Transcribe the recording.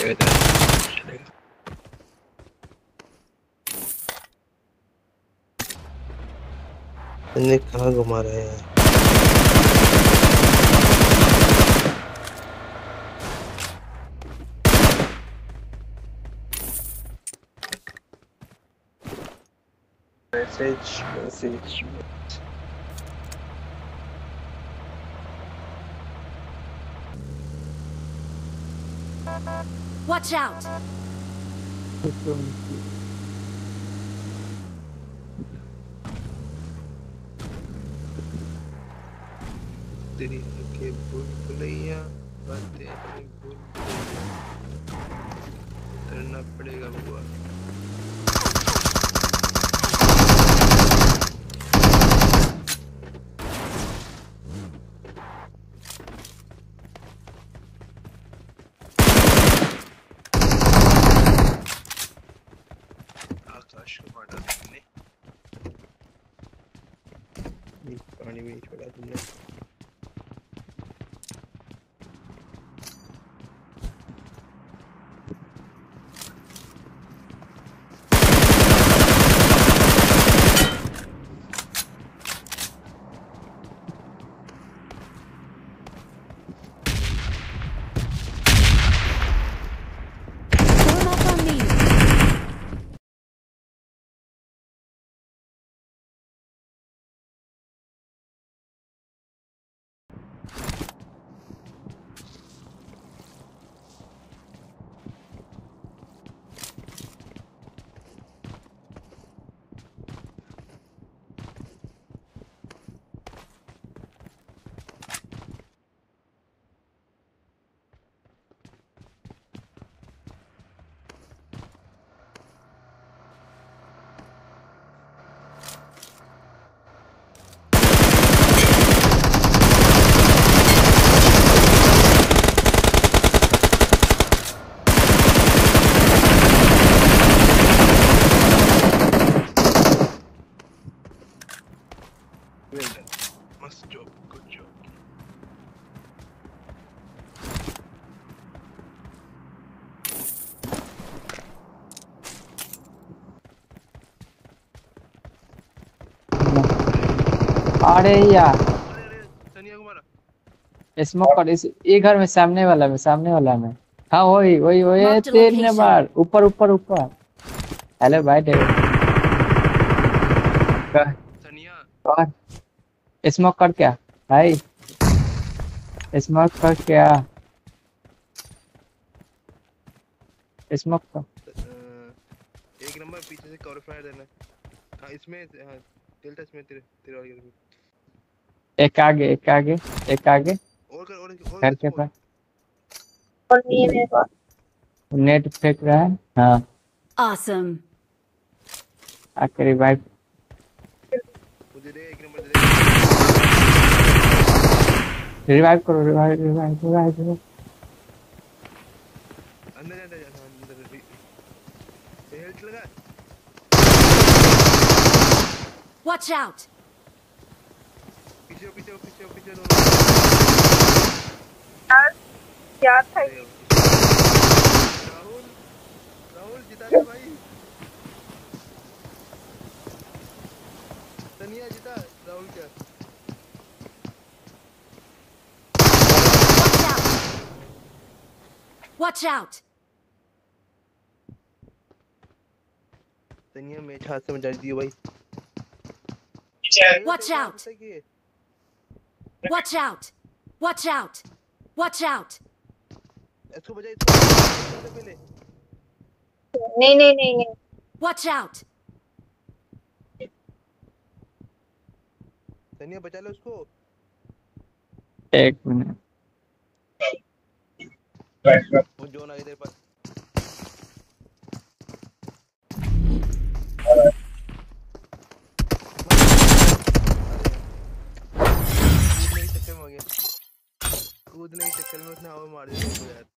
चलेगा। इन्हें कहाँ घुमा रहे हैं? Message Watch out! तेरी आंखें भूल भुलैया बातें हमें भूल करना पड़ेगा बुआ। आकाश को मारा तुमने, पानी में छोड़ा तुमने। Form up on me! Well done. Must job. Good job. अरे यार अरे सनिया को मारा। स्मोक कर इस ये घर में सामने वाला में। हाँ वही वही वही Marked a तेरे location. बार ऊपर ऊपर ऊपर। हेलो भाई डेविड सनिया स्मोक कर क्या भाई स्मोक कर क्या स्मोक कर एक नंबर पीछे से कवर फायर देना। हाँ इसमें हाँ डेल्टा इसमें तेरे तेरे वाले में। एक आगे और घर के स्मोक। पास और नेट फेंक रहा है। हाँ Awesome! आखिरी भाई मुझे दे एक नंबर दे। रिवाइव करो रिवाइव अंदर हेल्थ लगा। Watch out! पीछे क्या था ये? राहुल जिता दे भाई। सनिया जिता राहुल क्या। Watch out! सनिया मैच हाथ से बचा दी भाई। Watch out! Watch out! Watch out! Watch out! इसको बजा पहले। नहीं Watch out! सनिया बचा लो उसको। एक मिनट वो जोन आ गया तेरे पास। कूदने के चक्कर में उसने हवा मार दिया यार।